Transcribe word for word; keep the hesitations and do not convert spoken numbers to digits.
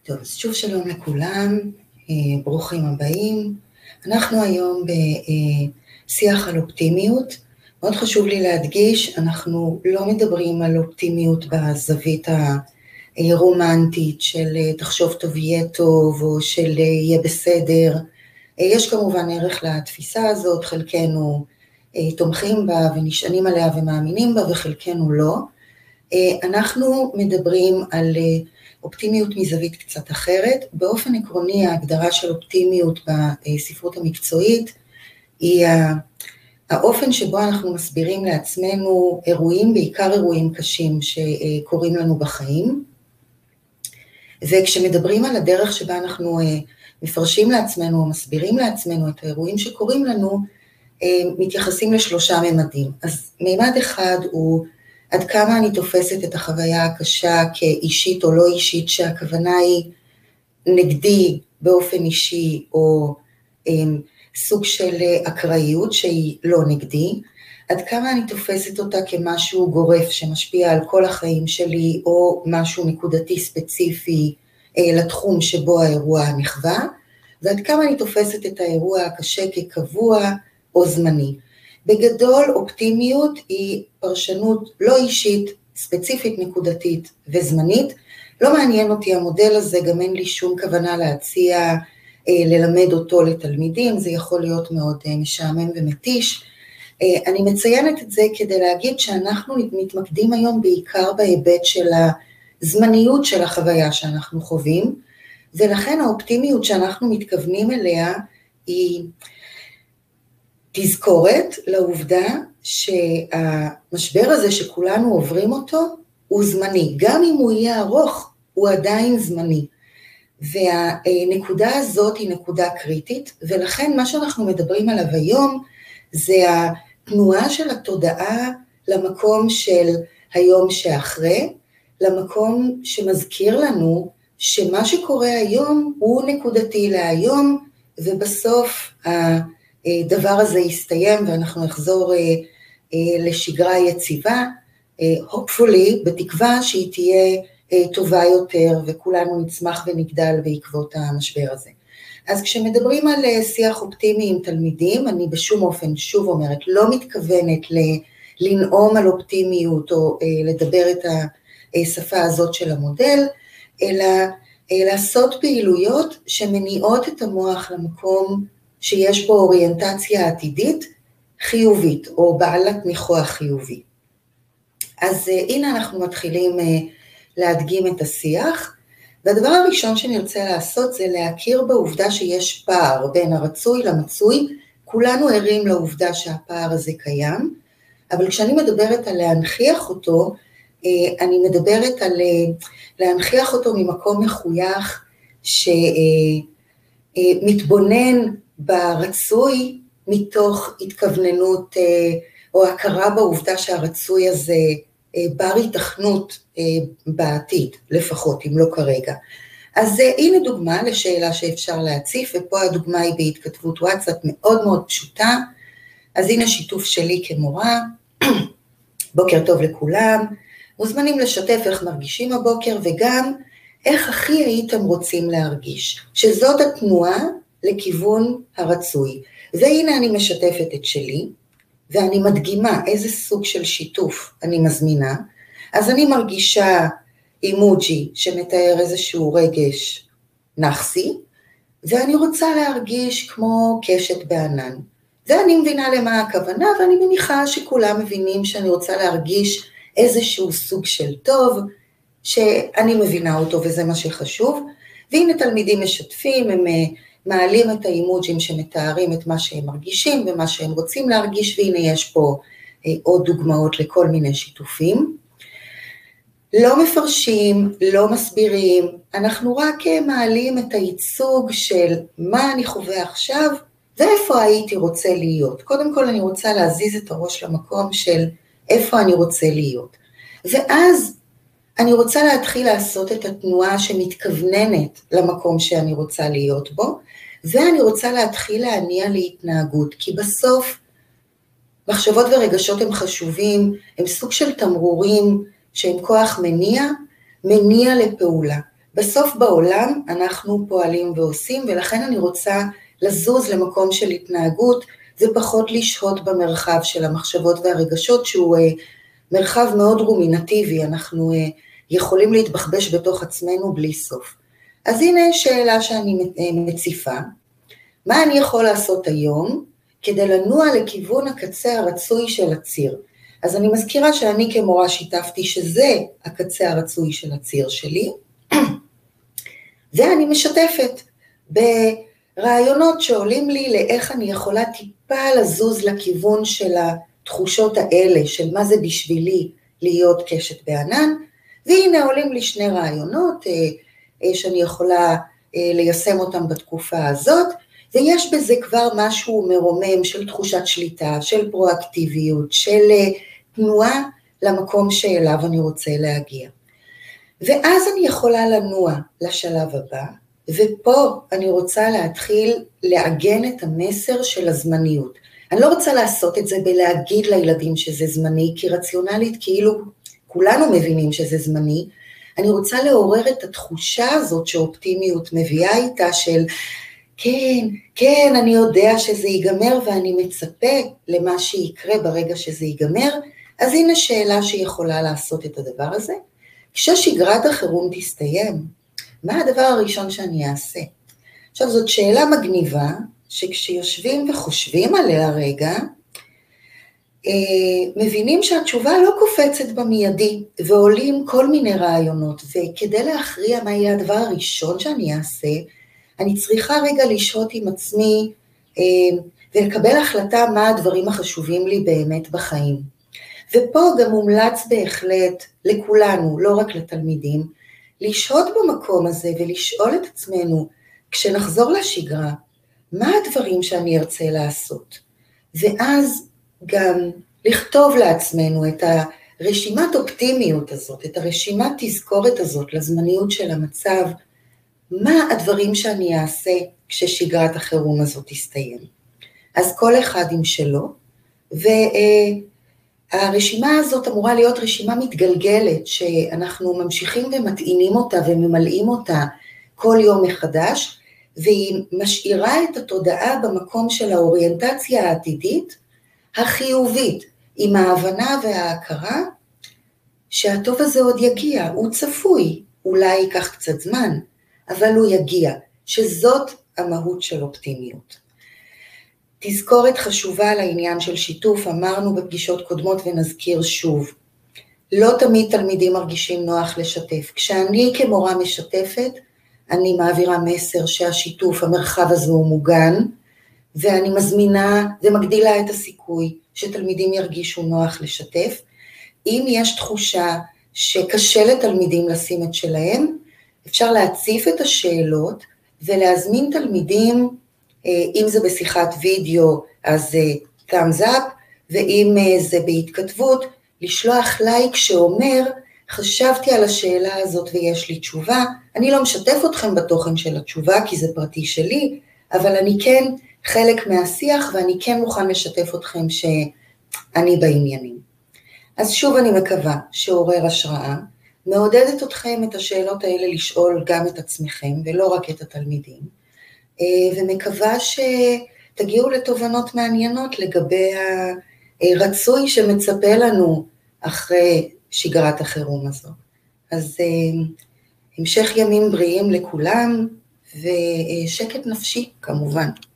טוב, אז שוב שלום לכולם, ברוכים הבאים. אנחנו היום בשיח על אופטימיות. מאוד חשוב לי להדגיש, אנחנו לא מדברים על אופטימיות בזווית הרומנטית של תחשוב טוב יהיה טוב, או של יהיה בסדר. יש כמובן ערך לתפיסה הזאת, חלקנו תומכים בה ונשענים עליה ומאמינים בה, וחלקנו לא. אנחנו מדברים על אופטימיות מזווית קצת אחרת. באופן עקרוני ההגדרה של אופטימיות בספרות המקצועית היא האופן שבו אנחנו מסבירים לעצמנו אירועים, בעיקר אירועים קשים שקורים לנו בחיים, וכשמדברים על הדרך שבה אנחנו מפרשים לעצמנו או מסבירים לעצמנו את האירועים שקורים לנו, מתייחסים לשלושה ממדים. אז מימד אחד הוא עד כמה אני תופסת את החוויה הקשה כאישית או לא אישית, שהכוונה היא נגדי באופן אישי, או הם, סוג של אקראיות שהיא לא נגדי, עד כמה אני תופסת אותה כמשהו גורף שמשפיע על כל החיים שלי, או משהו נקודתי ספציפי אה, לתחום שבו האירוע נחווה, ועד כמה אני תופסת את האירוע הקשה כקבוע או זמני. בגדול אופטימיות היא פרשנות לא אישית, ספציפית, נקודתית וזמנית. לא מעניין אותי המודל הזה, גם אין לי שום כוונה להציע אה, ללמד אותו לתלמידים, זה יכול להיות מאוד אה, משעמם ומתיש. אה, אני מציינת את זה כדי להגיד שאנחנו מתמקדים היום בעיקר בהיבט של הזמניות של החוויה שאנחנו חווים, ולכן האופטימיות שאנחנו מתכוונים אליה היא תזכורת לעובדה שהמשבר הזה שכולנו עוברים אותו הוא זמני, גם אם הוא יהיה ארוך הוא עדיין זמני, והנקודה הזאת היא נקודה קריטית, ולכן מה שאנחנו מדברים עליו היום זה התנועה של התודעה למקום של היום שאחרי, למקום שמזכיר לנו שמה שקורה היום הוא נקודתי להיום, ובסוף הדבר הזה יסתיים ואנחנו נחזור לשגרה יציבה, hopefully, בתקווה שהיא תהיה טובה יותר וכולנו נצמח ונגדל בעקבות המשבר הזה. אז כשמדברים על שיח אופטימי עם תלמידים, אני בשום אופן, שוב אומרת, לא מתכוונת לנאום על אופטימיות או לדבר את השפה הזאת של המודל, אלא לעשות פעילויות שמניעות את המוח למקום שיש בו אוריינטציה עתידית חיובית או בעלת ניחוח חיובי. אז הנה אנחנו מתחילים להדגים את השיח, והדבר הראשון שנרצה לעשות זה להכיר בעובדה שיש פער בין הרצוי למצוי. כולנו ערים לעובדה שהפער הזה קיים, אבל כשאני מדברת על להנכיח אותו, אני מדברת על להנכיח אותו ממקום מחוייך שמתבונן ברצוי מתוך התכווננות או הכרה בעובדה שהרצוי הזה בר התכנות בעתיד, לפחות אם לא כרגע. אז הנה דוגמה לשאלה שאפשר להציף, ופה הדוגמה היא בהתכתבות וואטסאפ מאוד מאוד פשוטה. אז הנה שיתוף שלי כמורה, בוקר טוב לכולם, מוזמנים לשתף איך מרגישים הבוקר, וגם איך הכי הייתם רוצים להרגיש, שזאת התנועה לכיוון הרצוי. והנה אני משתפת את שלי, ואני מדגימה איזה סוג של שיתוף אני מזמינה. אז אני מרגישה אימוג'י שמתאר איזשהו רגש נחסי, ואני רוצה להרגיש כמו קשת בענן. ואני מבינה למה הכוונה, ואני מניחה שכולם מבינים שאני רוצה להרגיש איזשהו סוג של טוב, שאני מבינה אותו וזה מה שחשוב. והנה תלמידים משתפים, הם מעלים את האימוג'ים שמתארים את מה שהם מרגישים ומה שהם רוצים להרגיש, והנה יש פה עוד דוגמאות לכל מיני שיתופים. לא מפרשים, לא מסבירים, אנחנו רק מעלים את הייצוג של מה אני חווה עכשיו ואיפה הייתי רוצה להיות. קודם כל אני רוצה להזיז את הראש למקום של איפה אני רוצה להיות. ואז אני רוצה להתחיל לעשות את התנועה שמתכווננת למקום שאני רוצה להיות בו, ואני רוצה להתחיל להניע להתנהגות, כי בסוף מחשבות ורגשות הם חשובים, הם סוג של תמרורים שהם כוח מניע, מניע לפעולה. בסוף בעולם אנחנו פועלים ועושים, ולכן אני רוצה לזוז למקום של התנהגות, ופחות לשהות במרחב של המחשבות והרגשות, שהוא מרחב מאוד רומינטיבי, אנחנו יכולים להתבחבש בתוך עצמנו בלי סוף. אז הנה שאלה שאני מציפה, מה אני יכול לעשות היום כדי לנוע לכיוון הקצה הרצוי של הציר? אז אני מזכירה שאני כמורה שיתפתי שזה הקצה הרצוי של הציר שלי, ואני משתפת ברעיונות שעולים לי לאיך אני יכולה טיפה לזוז לכיוון של התחושות האלה, של מה זה בשבילי להיות קשת בענן, והנה עולים לי שני רעיונות שאני יכולה ליישם אותם בתקופה הזאת, ויש בזה כבר משהו מרומם של תחושת שליטה, של פרואקטיביות, של תנועה למקום שאליו אני רוצה להגיע. ואז אני יכולה לנוע לשלב הבא, ופה אני רוצה להתחיל לעגן את המסר של הזמניות. אני לא רוצה לעשות את זה בלהגיד לילדים שזה זמני, כי רציונלית כאילו כולנו מבינים שזה זמני, אני רוצה לעורר את התחושה הזאת שאופטימיות מביאה איתה של כן, כן, אני יודע שזה ייגמר ואני מצפה למה שיקרה ברגע שזה ייגמר, אז הנה שאלה שיכולה לעשות את הדבר הזה. כששגרת החירום תסתיים, מה הדבר הראשון שאני אעשה? עכשיו זאת שאלה מגניבה, שכשיושבים וחושבים עליה רגע, מבינים שהתשובה לא קופצת במיידי, ועולים כל מיני רעיונות, וכדי להכריע מה יהיה הדבר הראשון שאני אעשה, אני צריכה רגע לשהות עם עצמי, ולקבל החלטה מה הדברים החשובים לי באמת בחיים. ופה גם מומלץ בהחלט לכולנו, לא רק לתלמידים, לשהות במקום הזה ולשאול את עצמנו, כשנחזור לשגרה, מה הדברים שאני ארצה לעשות? ואז גם לכתוב לעצמנו את הרשימת אופטימיות הזאת, את הרשימת תזכורת הזאת לזמניות של המצב, מה הדברים שאני אעשה כששגרת החירום הזאת תסתיים. אז כל אחד עם שלו, והרשימה הזאת אמורה להיות רשימה מתגלגלת, שאנחנו ממשיכים ומטעינים אותה וממלאים אותה כל יום מחדש, והיא משאירה את התודעה במקום של האוריינטציה העתידית, החיובית, עם ההבנה וההכרה, שהטוב הזה עוד יגיע, הוא צפוי, אולי ייקח קצת זמן, אבל הוא יגיע, שזאת המהות של אופטימיות. תזכורת חשובה לעניין של שיתוף, אמרנו בפגישות קודמות ונזכיר שוב, לא תמיד תלמידים מרגישים נוח לשתף. כשאני כמורה משתפת, אני מעבירה מסר שהשיתוף, המרחב הזה הוא מוגן, ואני מזמינה ומגדילה את הסיכוי שתלמידים ירגישו נוח לשתף. אם יש תחושה שקשה לתלמידים לשים את שלהם, אפשר להציף את השאלות ולהזמין תלמידים, אם זה בשיחת וידאו אז thumbs up, ואם זה בהתכתבות, לשלוח לייק שאומר, חשבתי על השאלה הזאת ויש לי תשובה, אני לא משתף אתכם בתוכן של התשובה כי זה פרטי שלי, אבל אני כן חלק מהשיח ואני כן מוכן לשתף אתכם שאני בעניינים. אז שוב אני מקווה שעורר השראה, מעודדת אתכם את השאלות האלה לשאול גם את עצמכם ולא רק את התלמידים, ומקווה שתגיעו לתובנות מעניינות לגבי הרצוי שמצפה לנו אחרי שגרת החירום הזו. אז המשך ימים בריאים לכולם ושקט נפשי כמובן.